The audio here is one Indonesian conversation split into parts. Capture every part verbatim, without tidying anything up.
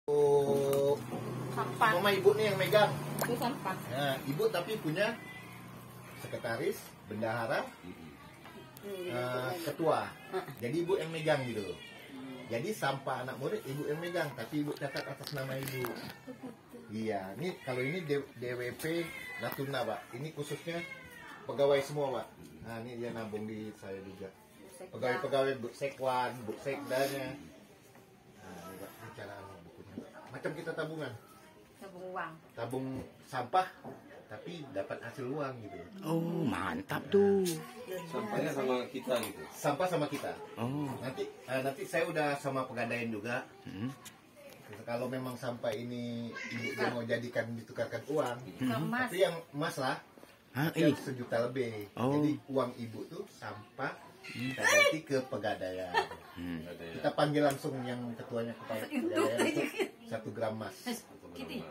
Oh, Sampah. mama ibu nih yang megang. Itu sampah. Nah, ibu tapi punya sekretaris, bendahara, uh, ketua. Jadi ibu yang megang gitu. Jadi sampah anak murid ibu yang megang, tapi ibu catat atas nama ibu. Iya, ini kalau ini D W P Natuna, Pak. Ini khususnya pegawai semua, Pak. Nah, ini dia nabung di saya juga. Pegawai-pegawai Bu Sekwan, Bu Sekdanya. Nah, ini Pak, ini cara bukunya. Macam kita tabungan. Tabung uang. Tabung sampah, tapi dapat hasil uang gitu. Oh, mantap tuh. Sampahnya sama kita gitu. Sampah sama kita. Oh. Nanti eh, nanti saya udah sama pegadaian juga. Hmm. Kalau memang sampah ini ibu yang mau jadikan ditukarkan uang, Emas. tapi yang emas lah, Ah, yang ih. sejuta lebih. Oh. Jadi uang ibu tuh sampah kita ganti ke pegadaian. Hmm. Ada ya. Kita panggil langsung yang ketuanya kepala pegadaian itu satu gram emas. Kitty.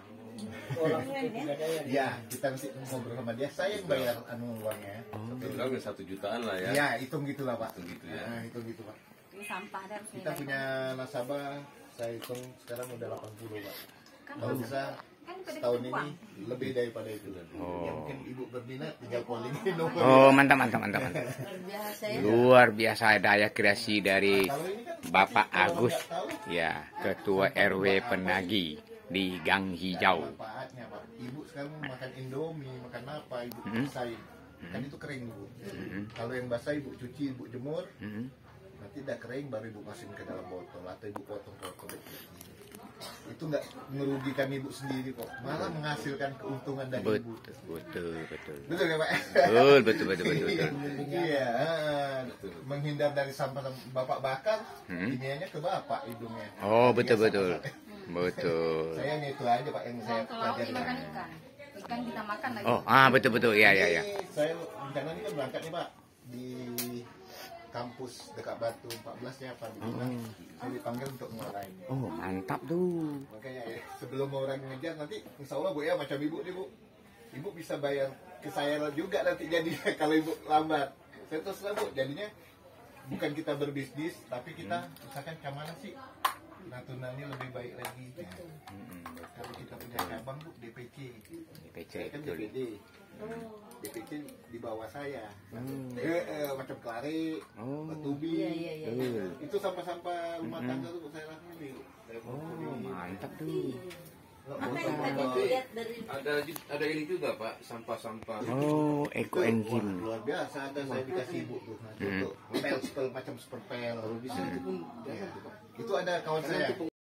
Ya, kita nanti ngobrol sama dia. Saya yang bayar anu uangnya. Satu gram ya satu jutaan lah ya. Ya, hitung gitulah Pak. Hitung gitu ya. Nah, hitung gitu Pak. Ini sampah ada harus Kita nilai. punya nasabah, saya hitung sekarang udah delapan puluh Pak. Kan Kalau harus- bisa kan pada tahun kita ini uang. lebih daripada itu. Oh. Ya mungkin ibu berminat tinggal calling nomor. Oh, mantap, mantap, mantap, mantap. Luar biasa ya. Luar biasa daya kreasi dari Kalau ini kan Bapak kalau Agus, nggak tahu, ya, Ketua R W Penagi di Gang Hijau. manfaatnya Pak. Ibu sekarang makan Indomie, makan apa, ibu Hmm. pisahin. Kan itu kering ibu. Hmm. Kalau yang basah ibu cuci, ibu jemur, Hmm. nanti udah kering baru ibu masukin ke dalam botol atau ibu potong-potong. Itu nggak merugikan ibu sendiri kok, malah menghasilkan keuntungan dari ibu. Betul, betul, betul. Betul ya Pak? Betul, betul, betul, betul, betul. Iya, menghindar dari sampah bapak bakar, Hmm. kimianya ke bapak hidungnya. Oh, betul, Iya, betul. sama-sama. Betul. Saya hanya itu aja Pak yang saya Kalau ke laut pelajari. dimakan ikan. Ikan kita makan lagi. Oh, ah, betul, betul. Ya, ya, ya. Ini saya rencana ini kan berangkat nih Pak di kampus dekat Batu empat belas ya Pak. Oh. Saya dipanggil untuk ngarahin. Oh, mantap tuh. Makanya ya, sebelum orang ngejar nanti insya Allah Bu ya macam ibu nih Bu. Ibu bisa bayar ke saya juga nanti jadi kalau ibu lambat. Saya terus lah Bu, jadinya bukan kita berbisnis tapi kita misalkan kemana sih Natuna ini lebih baik lagi. Hmm, Kalau kita punya cabang Bu D P C. D P C, Saya kan D betul. P D. D P C di bawah saya. Hmm. Eh, eh, macam Klare, Oh. Batubi. Iya, iya, iya. Betul. Itu sampah-sampah rumah Mm-mm. tangga tuh saya lakuin. Saya Oh, lakuin. mantap tuh. Apa yang Sampah- tadi dilihat dari Ada ada ini juga Pak, sampah-sampah. Oh, Itu, eco enzim. wah, luar biasa ada saya dikasih ibu tuh nanti Hmm. untuk pel pel macam seperpel. Kalau bisa itu pun Ya. Itu ada kawan saya.